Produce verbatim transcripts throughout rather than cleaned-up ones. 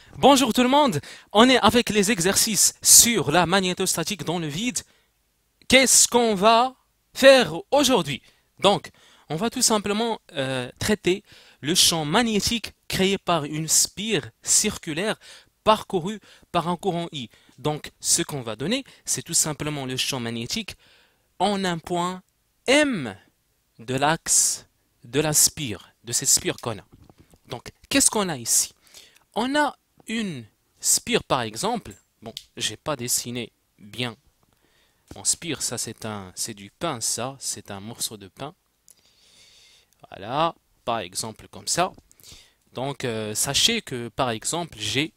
Bonjour tout le monde, on est avec les exercices sur la magnétostatique dans le vide. Qu'est-ce qu'on va faire aujourd'hui? Donc, on va tout simplement euh, traiter le champ magnétique créé par une spire circulaire parcourue par un courant I. Donc, ce qu'on va donner, c'est tout simplement le champ magnétique en un point M de l'axe de la spire, de cette spire qu'on a. Donc, qu'est-ce qu'on a ici? On a une spire par exemple. Bon, j'ai pas dessiné bien en spire, ça c'est un, c'est du pain, ça, c'est un morceau de pain. Voilà, par exemple comme ça. Donc, euh, sachez que par exemple, j'ai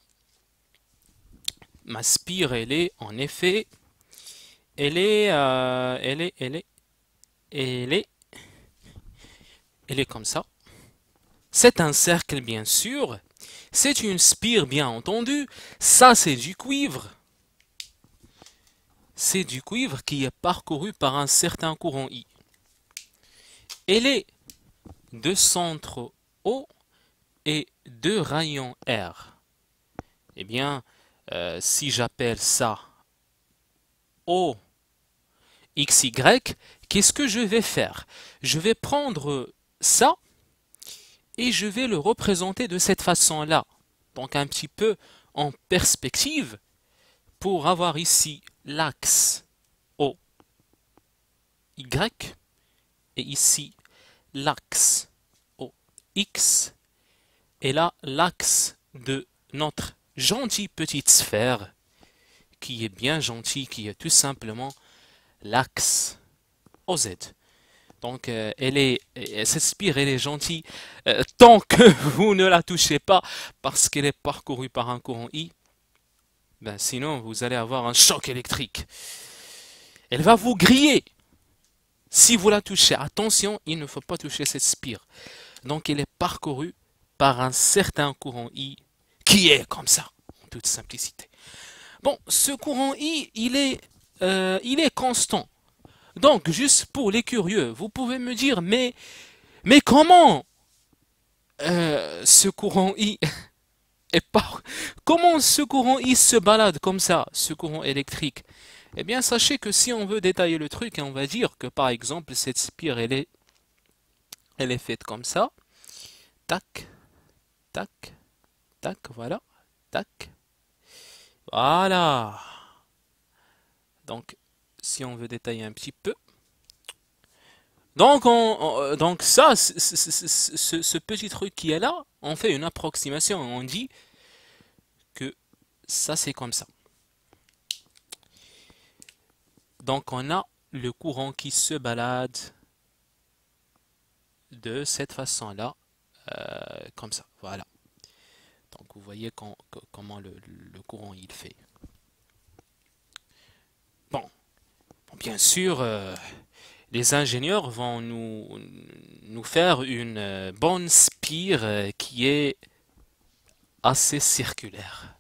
ma spire, elle est en effet, elle est, euh, elle est, elle est, elle est, elle est comme ça. C'est un cercle bien sûr. C'est une spire bien entendu. Ça c'est du cuivre. C'est du cuivre qui est parcouru par un certain courant I. Elle est de centre O et de rayon R. Eh bien, euh, si j'appelle ça O, X, Y, qu'est-ce que je vais faire? Je vais prendre ça et je vais le représenter de cette façon-là. Donc un petit peu en perspective pour avoir ici l'axe O, Y et ici l'axe O, X et là l'axe de notre gentille petite sphère qui est bien gentille, qui est tout simplement l'axe O Z. Donc euh, elle est, cette spire elle est gentille euh, tant que vous ne la touchez pas parce qu'elle est parcourue par un courant I. Ben, sinon vous allez avoir un choc électrique. Elle va vous griller si vous la touchez. Attention, il ne faut pas toucher cette spire. Donc elle est parcourue par un certain courant I qui est comme ça, en toute simplicité. Bon, ce courant I, il est, euh, il est constant. Donc, juste pour les curieux, vous pouvez me dire, mais, mais comment euh, ce courant I est par... Comment ce courant I se balade comme ça, ce courant électrique? Eh bien, sachez que si on veut détailler le truc, on va dire que par exemple, cette spire, elle est, elle est faite comme ça. Tac, tac, tac, voilà, tac. Voilà. Donc, si on veut détailler un petit peu. Donc, on, on- donc ça, c- c- c- ce, ce petit truc qui est là, on fait une approximation. On dit que ça, c'est comme ça. Donc, on a le courant qui se balade de cette façon-là, euh, comme ça. Voilà. Donc, vous voyez com- comment le, le courant il fait. Bon, bon, bien sûr, euh, les ingénieurs vont nous, nous faire une euh, bonne spire euh, qui est assez circulaire.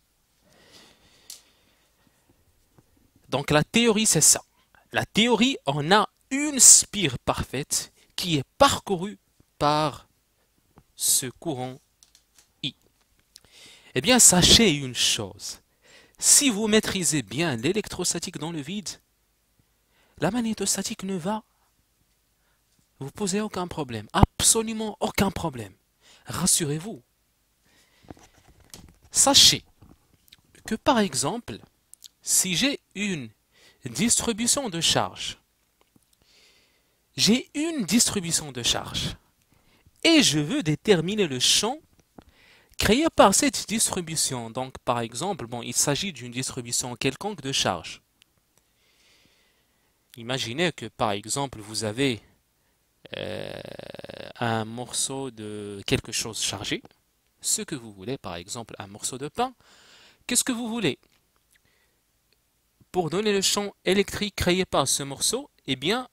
Donc la théorie, c'est ça. La théorie, on a une spire parfaite qui est parcourue par ce courant I. Eh bien, sachez une chose. Si vous maîtrisez bien l'électrostatique dans le vide, la magnétostatique ne va vous poser aucun problème. Absolument aucun problème. Rassurez-vous. Sachez que par exemple, si j'ai une distribution de charge, j'ai une distribution de charge et je veux déterminer le champ créé par cette distribution. Donc par exemple, bon, il s'agit d'une distribution quelconque de charge. Imaginez que par exemple vous avez euh, un morceau de quelque chose chargé, ce que vous voulez, par exemple un morceau de pain. Qu'est-ce que vous voulez? Pour donner le champ électrique créé par ce morceau, eh bien,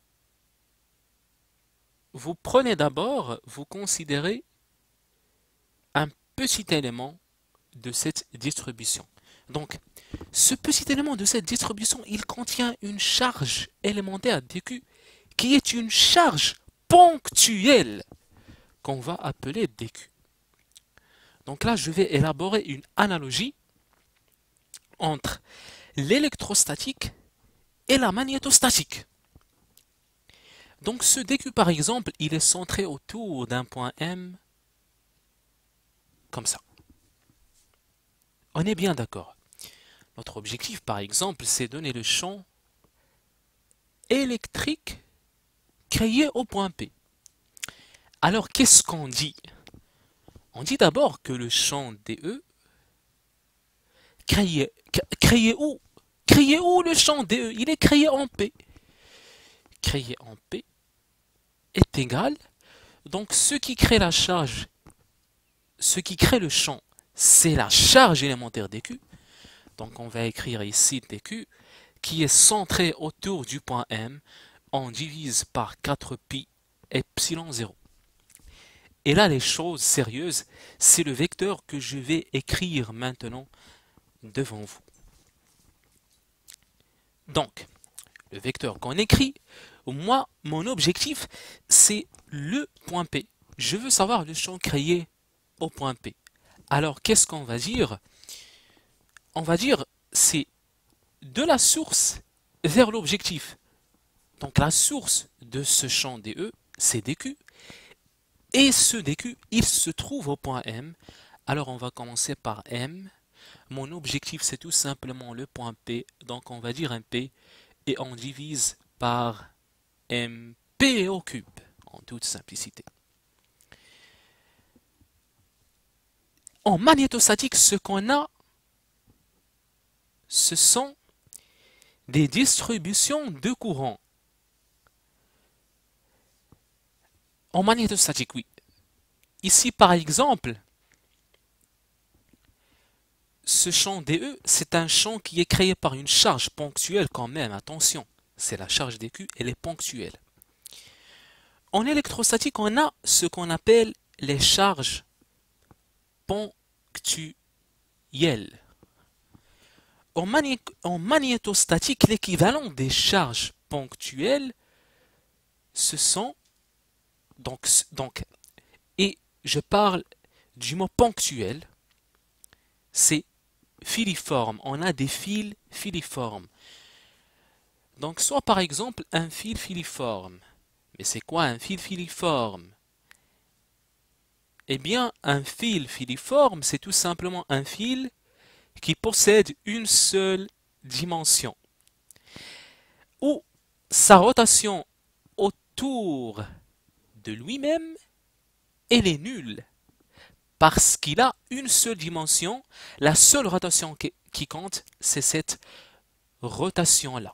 vous prenez d'abord, vous considérez un petit élément de cette distribution. Donc, ce petit élément de cette distribution, il contient une charge élémentaire dQ qui est une charge ponctuelle qu'on va appeler dQ. Donc là, je vais élaborer une analogie entre l'électrostatique et la magnétostatique. Donc ce D Q, par exemple, il est centré autour d'un point M, comme ça. On est bien d'accord. Notre objectif, par exemple, c'est donner le champ électrique créé au point P. Alors, qu'est-ce qu'on dit? On dit d'abord que le champ D E, créé, créé où? Créé où le champ D E? Il est créé en P. Créé en P est égal. Donc, ce qui crée la charge, ce qui crée le champ, c'est la charge élémentaire D Q. Donc, on va écrire ici D Q, qui est centré autour du point M. On divise par quatre pi epsilon zéro. Et là, les choses sérieuses, c'est le vecteur que je vais écrire maintenant devant vous. Donc, le vecteur qu'on écrit, moi, mon objectif, c'est le point P. Je veux savoir le champ créé au point P. Alors, qu'est-ce qu'on va dire? On va dire, c'est de la source vers l'objectif. Donc, la source de ce champ D E, c'est D Q. Et ce D Q, il se trouve au point M. Alors, on va commencer par M. Mon objectif, c'est tout simplement le point P. Donc, on va dire un P. Et on divise par M P au cube, en toute simplicité. En magnétostatique, ce qu'on a, ce sont des distributions de courant. En magnétostatique, oui. Ici, par exemple, ce champ D E, c'est un champ qui est créé par une charge ponctuelle quand même, attention. C'est la charge D Q, elle est ponctuelle. En électrostatique, on a ce qu'on appelle les charges ponctuelles. En, magné en magnétostatique, l'équivalent des charges ponctuelles, ce sont donc, donc, et je parle du mot ponctuel, c'est filiforme. On a des fils filiformes. Donc, soit par exemple un fil filiforme. Mais c'est quoi un fil filiforme? Eh bien, un fil filiforme, c'est tout simplement un fil qui possède une seule dimension, où sa rotation autour de lui-même, elle est nulle, parce qu'il a une seule dimension. La seule rotation qui compte, c'est cette rotation-là.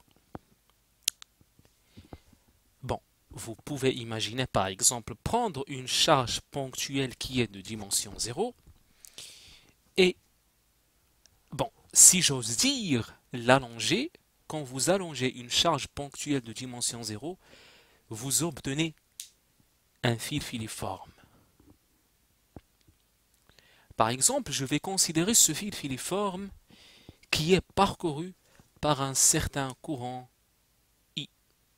Bon, vous pouvez imaginer par exemple prendre une charge ponctuelle qui est de dimension zéro, et bon, si j'ose dire, l'allonger. Quand vous allongez une charge ponctuelle de dimension zéro, vous obtenez un fil filiforme. Par exemple, je vais considérer ce fil filiforme qui est parcouru par un certain courant I.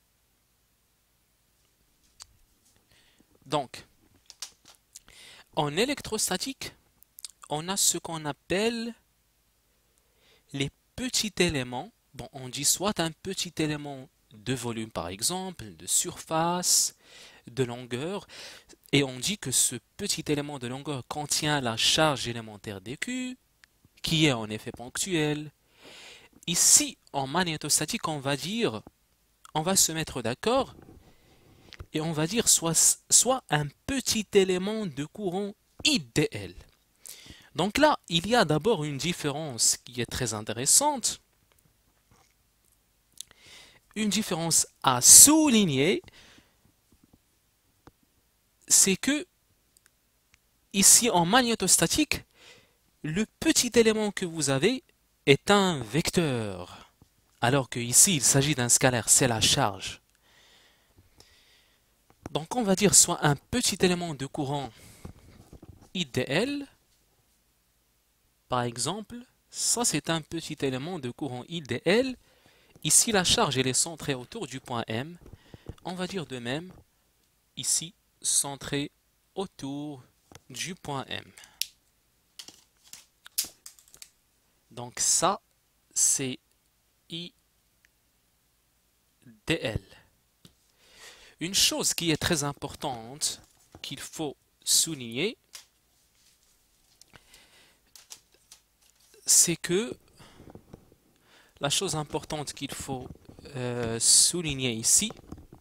Donc, en électrostatique, on a ce qu'on appelle les petits éléments. Bon, on dit soit un petit élément de volume par exemple, de surface, de longueur, et on dit que ce petit élément de longueur contient la charge élémentaire D Q, qui est en effet ponctuelle. Ici, en magnétostatique, on va dire, on va se mettre d'accord, et on va dire soit, soit un petit élément de courant I D L. Donc là, il y a d'abord une différence qui est très intéressante. Une différence à souligner, c'est que ici en magnétostatique, le petit élément que vous avez est un vecteur, alors que ici il s'agit d'un scalaire, c'est la charge. Donc on va dire soit un petit élément de courant I D L, par exemple, ça c'est un petit élément de courant I D L. Ici la charge elle est centrée autour du point M. On va dire de même, ici centrée autour du point M. Donc ça, c'est I D L. Une chose qui est très importante qu'il faut souligner, c'est que la chose importante qu'il faut euh, souligner ici,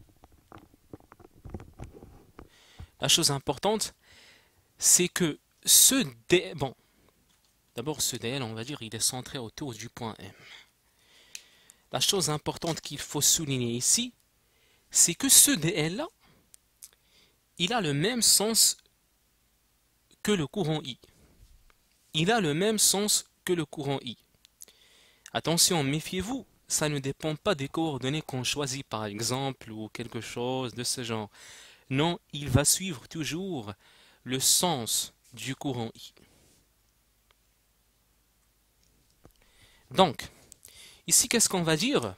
la chose importante, c'est que ce D, bon, d'abord ce D L, on va dire, il est centré autour du point M. La chose importante qu'il faut souligner ici, c'est que ce D L-là, il a le même sens que le courant I. Il a le même sens que le courant I. Attention, méfiez-vous, ça ne dépend pas des coordonnées qu'on choisit par exemple ou quelque chose de ce genre. Non, il va suivre toujours le sens du courant I. Donc, ici, qu'est-ce qu'on va dire?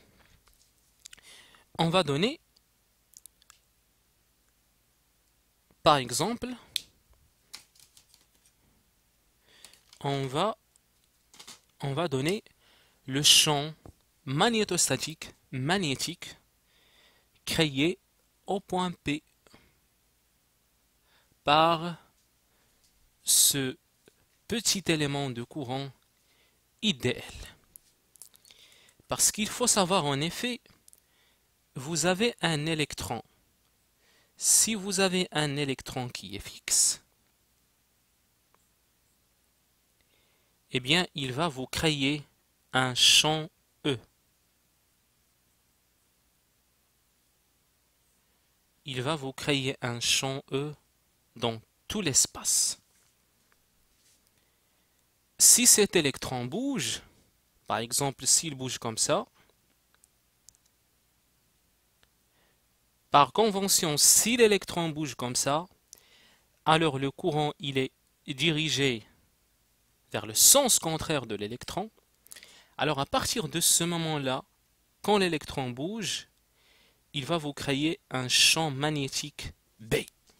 On va donner, par exemple, on va, on va donner le champ magnétostatique, magnétique, créé au point P par ce petit élément de courant I D L. Parce qu'il faut savoir en effet, vous avez un électron. Si vous avez un électron qui est fixe, eh bien, il va vous créer un champ E. Il va vous créer un champ E dans tout l'espace. Si cet électron bouge, par exemple, s'il bouge comme ça, par convention, si l'électron bouge comme ça, alors le courant il est dirigé vers le sens contraire de l'électron. Alors à partir de ce moment-là, quand l'électron bouge, il va vous créer un champ magnétique B.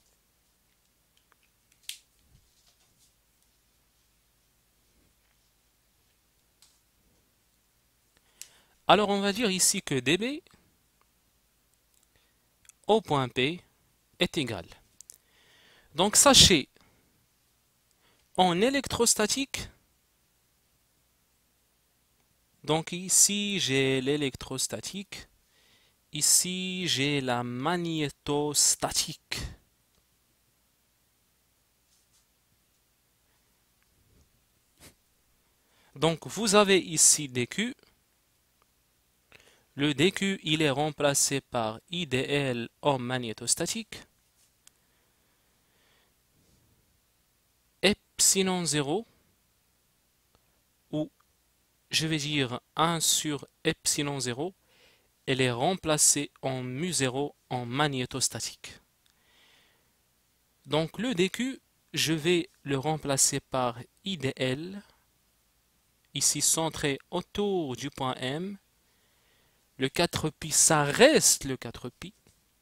Alors on va dire ici que dB au point P est égal. Donc sachez, en électrostatique, donc ici j'ai l'électrostatique, ici j'ai la magnétostatique. Donc vous avez ici dQ. Le dQ, il est remplacé par I D L en magnétostatique. Epsilon zéro, ou je vais dire un sur epsilon zéro, elle est remplacée en mu zéro en magnétostatique. Donc le dQ, je vais le remplacer par I D L, ici centré autour du point M. Le quatre pi, ça reste le quatre pi.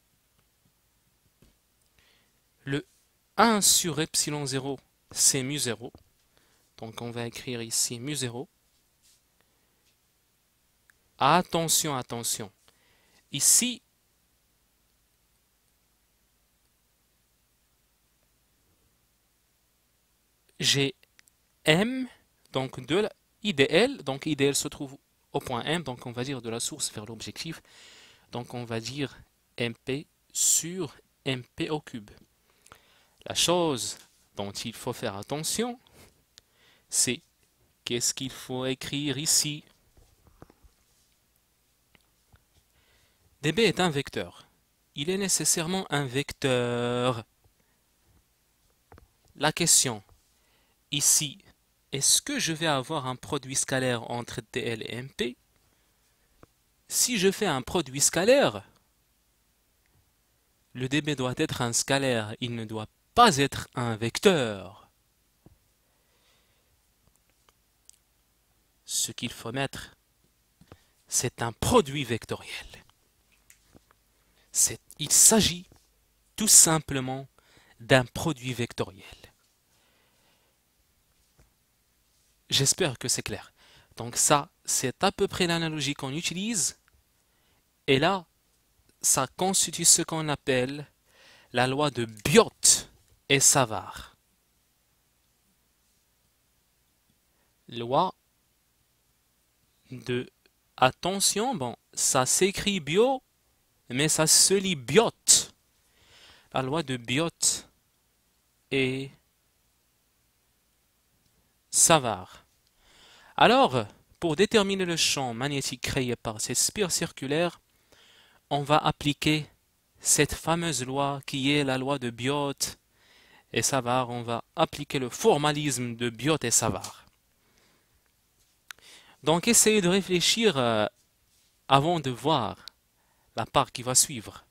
Le un sur epsilon zéro, c'est mu zéro. Donc on va écrire ici mu zéro. Attention, attention. Ici, j'ai M, donc de la I D L. Donc I D L se trouve au point M, donc on va dire de la source vers l'objectif. Donc on va dire M P sur M P au cube. La chose dont il faut faire attention, c'est qu'est-ce qu'il faut écrire ici. dB est un vecteur. Il est nécessairement un vecteur. La question, ici, est-ce que je vais avoir un produit scalaire entre D L et M P? Si je fais un produit scalaire, le dB doit être un scalaire, il ne doit pas être un vecteur. Ce qu'il faut mettre, c'est un produit vectoriel. Il s'agit tout simplement d'un produit vectoriel. J'espère que c'est clair. Donc ça, c'est à peu près l'analogie qu'on utilise. Et là, ça constitue ce qu'on appelle la loi de Biot et Savart. Loi de... Attention, bon, ça s'écrit bio, mais ça se lit Biot. La loi de Biot et Savart. Alors, pour déterminer le champ magnétique créé par cette spire circulaire, on va appliquer cette fameuse loi qui est la loi de Biot et Savart. On va appliquer le formalisme de Biot et Savart. Donc, essayez de réfléchir euh, avant de voir la part qui va suivre.